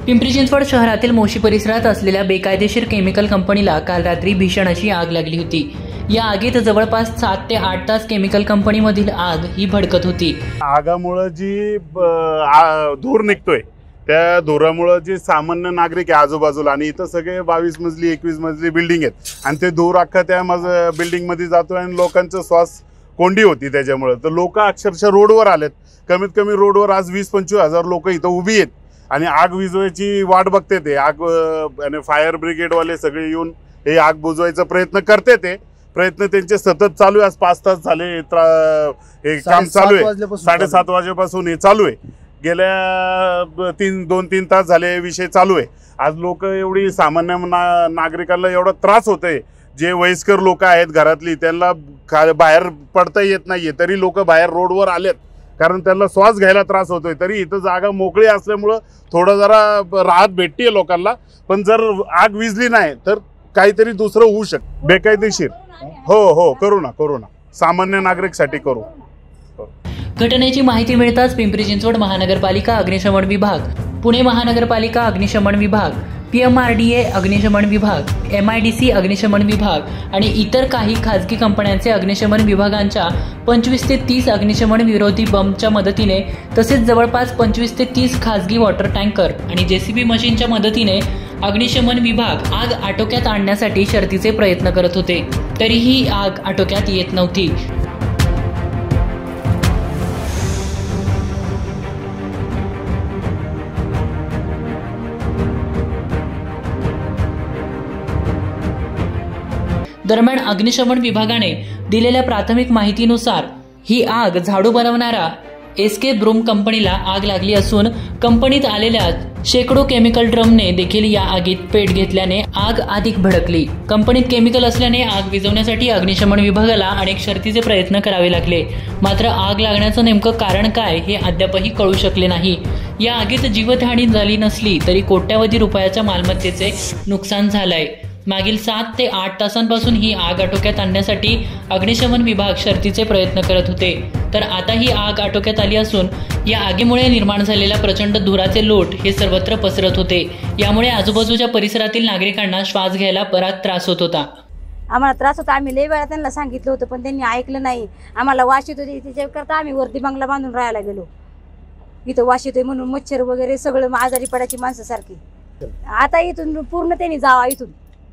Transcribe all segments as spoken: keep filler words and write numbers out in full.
पिंपरी चिंचवड शहरातील मोशी परिसरात असलेल्या बेकायदेशीर केमिकल कंपनीला काल रात्री भीषण अशी आग लागली होती। या आगीत जवळपास सात ते आठ तास केमिकल कंपनीमधील आग ही भडकत होती। आगामुळे जी धूर निघतोय त्या धुरामुळे जे सामान्य नागरिक आहे आजूबाजूला आणि इथं सगळे बावीस मजली एकवीस मजली बिल्डिंग आहेत आणि ते धूर अख्खा त्या बिल्डिंग मध्ये जातोय आणि लोकांचा श्वास कोंडी होती त्याच्यामुळे। तर लोक अक्षरशः रोडवर आलेत। कमीत कमी रोडवर आज वीस पंचवीस हजार लोक इथं उभी आहेत आणि आग विझवायची वाट बघते ते आग आणि फायर ब्रिगेडवाले सगळे येऊन हे आग बुझवायचा प्रयत्न करते ते प्रयत्न त्यांचे सतत चालू आहे। आज पाच तास झाले हे काम चालू आहे। साडेसात वाजेपासून हे चालू आहे। गेल्या तीन दोन तीन तास झाले विषय चालू आहे। आज लोक एवढी सामान्य ना, नागरिकांना एवढा त्रास होतोय। जे वयस्कर लोक आहेत घरातली त्यांना बाहेर पडता येत नाहीये तरी लोक बाहेर रोडवर आलेत कारण त्यांना श्वास घ्यायला त्रास होतोय। तरी इथं जागा मोकळी असल्यामुळं थोडं जरा राहत भेटते लोकांना। पण जर आग विझली नाही तर काहीतरी दुसरं होऊ शकतं बेकायदेशीर। हो हो करू ना करू ना सामान्य नागरिकसाठी करू। घटनेची माहिती मिळताच पिंपरी चिंचवड महानगरपालिका अग्निशमन विभाग, पुणे महानगरपालिका अग्निशमन विभाग, पीएमआरडीए अग्निशमन विभाग, एमआयडीसी अग्निशमन विभाग आणि इतर काही खाजगी कंपन्यांचे अग्निशमन विभागांच्या पंचवीस ते तीस अग्निशमन विरोधी बंबच्या मदतीने तसेच जवळपास पंचवीस ते तीस खाजगी वॉटर टँकर आणि जेसीबी मशीनच्या मदतीने अग्निशमन विभाग आग आटोक्यात आणण्यासाठी शर्थीचे प्रयत्न करत होते। तरीही आग आटोक्यात येत नव्हती। दरम्यान अग्निशमन विभागाने दिलेल्या प्राथमिक माहितीनुसार ही आग झाडू बनवणारा एसके ब्रूम कंपनीला आग लागली असून कंपनीत आलेल्या शेकडो केमिकल ड्रमने देखील या आगीत पेट घेतल्याने आग अधिक भडकली। कंपनीत केमिकल असल्याने आग विझवण्यासाठी अग्निशमन विभागाला अनेक शर्थीचे प्रयत्न करावे लागले। मात्र आग लागण्याचं नेमकं कारण काय हे अद्यापही कळू शकले नाही। या आगीत जीवितहानी झाली नसली तरी कोट्यावधी रुपयाच्या मालमत्तेचे नुकसान झालंय। मागील सात ते आठ तासांपासून ही आग आटोक्यात आणण्यासाठी अग्निशमन विभाग शर्थीचे प्रयत्न करत होते। तर आता ही आग आटोक्यात आली असून या आगीमुळे निर्माण झालेला प्रचंड धुराचे लोट हे सर्वत्र पसरत होते। यामुळे आजूबाजूच्या परिसरातील नागरिकांना श्वास घ्यायला बराच त्रास होत होता। आम्हाला त्रास होता। आम्ही लय वेळा त्यांना सांगितलं होतं पण त्यांनी ऐकलं नाही। आम्हाला वास येत होती त्याच्याकरता आम्ही वरती बंगला बांधून राहायला गेलो। इथं वास येतोय म्हणून मच्छर वगैरे सगळं आजारी पडायची माणसासारखी। आता इथून पूर्ण त्यांनी जावा इथून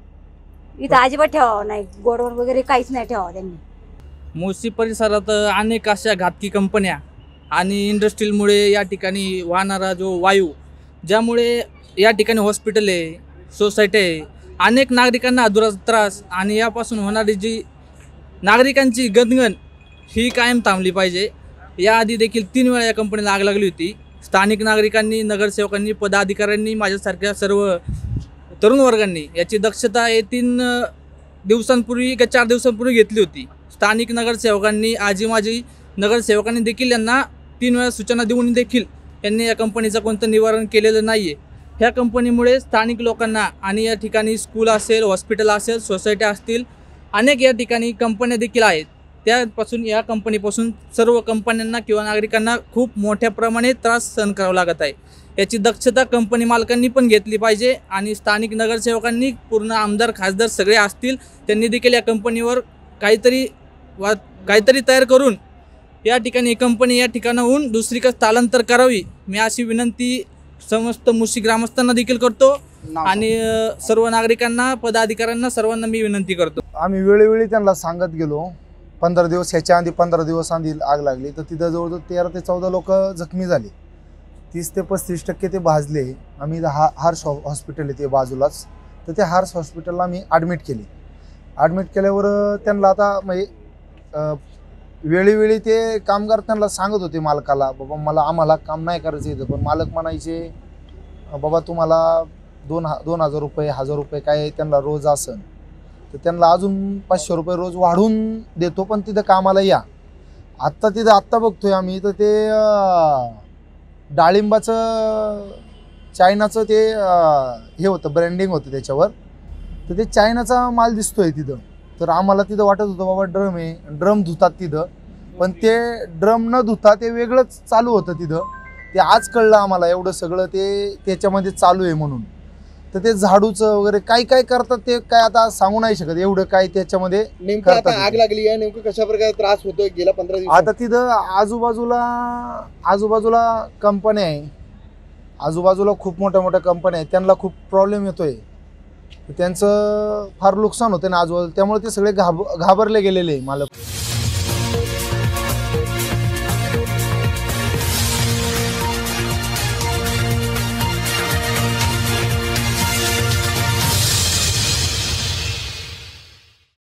इथं अजिबात ठेवावं नाही। गोडवण वगैरे काहीच नाही ठेवावं त्यांनी। मोशी परिसरात अनेक अशा घातकी कंपन्या आणि इंडस्ट्रीमुळे या ठिकाणी वाहणारा जो वायू ज्यामुळे या ठिकाणी हॉस्पिटल आहे, सोसायटी आहे, अनेक नागरिकांना अधुरा त्रास आणि यापासून होणारी जी नागरिकांची गदगद ही कायम थांबली पाहिजे। याआधी देखील तीन वेळा या कंपनीला आग लागली होती। स्थानिक नागरिकांनी, नगरसेवकांनी, पदाधिकाऱ्यांनी, माझ्यासारख्या सर्व तरुण वर्गांनी याची दक्षता हे तीन दिवसांपूर्वी का चार दिवसांपूर्वी घेतली होती। स्थानिक नगरसेवकांनी, आजी माजी नगरसेवकांनी देखील यांना तीन वेळा सूचना देऊन देखील यांनी या कंपनीचं कोणतं निवारण केलेलं नाही आहे। ह्या कंपनीमुळे स्थानिक लोकांना आणि या ठिकाणी स्कूल असेल, हॉस्पिटल असेल, सोसायटी असतील, अनेक या ठिकाणी कंपन्या देखील आहेत। त्यापासून या कंपनीपासून सर्व कंपन्यांना किंवा नागरिकांना खूप मोठ्या प्रमाणे त्रास सहन करावा लागत आहे। याची दक्षता कंपनी मालकांनी पण घेतली पाहिजे आणि स्थानिक नगरसेवकांनी, पूर्ण आमदार खासदार सगळे असतील त्यांनी देखील या कंपनीवर काहीतरी वा काहीतरी तयार करून या ठिकाणी कंपनी या ठिकाणाहून दुसरीकडे स्थलांतर करावी। मी अशी विनंती समस्त मोशी ग्रामस्थांना देखील करतो आणि सर्व नागरिकांना, पदाधिकाऱ्यांना, सर्वांना मी विनंती करतो। आम्ही वेळोवेळी त्यांना सांगत गेलो। पंधरा दिवस ह्याच्या आधी पंधरा दिवस आधी आग लागली तर तिथं जवळजवळ तेरा ते चौदा लोक जखमी झाले। तीस ते पस्तीस टक्के ते भाजले। आम्ही हा हार्स हॉस्पिटल आहे ते बाजूलाच, तर ते हार्स हॉस्पिटलला आम्ही ॲडमिट केले। ॲडमिट केल्यावर त्यांना आता म्हणजे वेळोवेळी ते कामगार त्यांना सांगत होते मालकाला, बाबा मला आम्हाला काम नाही करायचं इथं, पण मालक म्हणायचे बाबा तुम्हाला दोन ह दोन हजार रुपये हजार रुपये काय त्यांना रोज असन तर त्यांना अजून पाचशे रुपये रोज वाढवून देतो, पण तिथं कामाला या। आत्ता तिथं आत्ता बघतोय आम्ही तर ते डाळिंबाचं चायनाचं ते हे होतं, ब्रँडिंग होतं त्याच्यावर, तर ते चायनाचा माल दिसतोय तिथं। तर आम्हाला तिथं वाटत होतं बाबा ड्रम आहे, ड्रम धुतात तिथं, पण ते ड्रम न धुता ते वेगळंच चालू होतं तिथं। ते आज कळलं आम्हाला एवढं सगळं ते त्याच्यामध्ये चालू आहे म्हणून. तर ते झाडूचं वगैरे काय काय करतात ते काय आता सांगू नाही शकत एवढं काय त्याच्यामध्ये नेमकं आता करतात आग ते. लागली आहे, नेमकं कशा प्रकारे त्रास होतोय गेल्या पंधरा दिवसात? आता तिथं आजूबाजूला आजूबाजूला कंपन्या आहे, आजूबाजूला खूप मोठ्या मोठ्या कंपन्या आहेत, त्यांना खूप प्रॉब्लेम येतोय. त्यांचं फार नुकसान होतं ना आजूबाजूला, त्यामुळे ते सगळे घाब घाबरले गेलेले मालक.